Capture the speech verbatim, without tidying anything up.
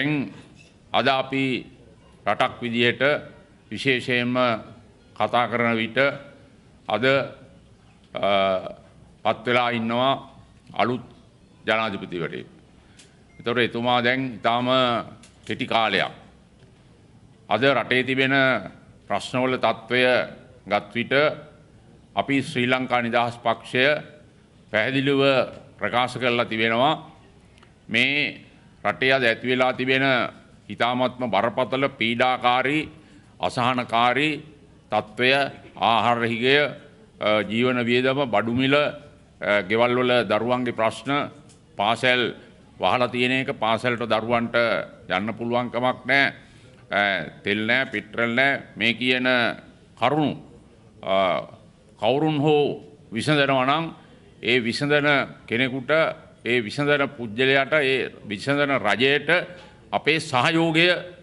අද අපි රටක් විදියට විශේෂයෙන්ම කතා කරන විට අද පත් වෙලා ඉන්නවා අලුත් ජනාධිපතිවරයෙක්. ඒතකොට එතුමා දැන් ඊටාම කෙටි කාලයක් අද රටේ තිබෙන ප්‍රශ්නවල තත්වය ගත් විට අපි ශ්‍රී ලංකා නිදහස් පක්ෂය පැහැදිලිව ප්‍රකාශ කරලා තිබෙනවා මේ රටේ අද ඇති වෙලා තිබෙන ඊ타මත්ම බරපතල පීඩාකාරී අසහනකාරී තත්වය ආහාර හිගය ජීවන වියදම බඩු මිල ගෙවල් වල දරුවන්ගේ ප්‍රශ්න පාසල් වහලා තියෙන එක පාසලට දරුවන්ට යන්න පුළුවන් කමක් නැහැ තෙල් නැහැ පෙට්‍රල් නැහැ මේ කියන කරුණු කවුරුන් හෝ විසඳනවා නම් ඒ විසඳන කෙනෙකුට ඒ විසඳන පුජ්‍යලයට ඒ විසඳන රජයට අපේ සහයෝගය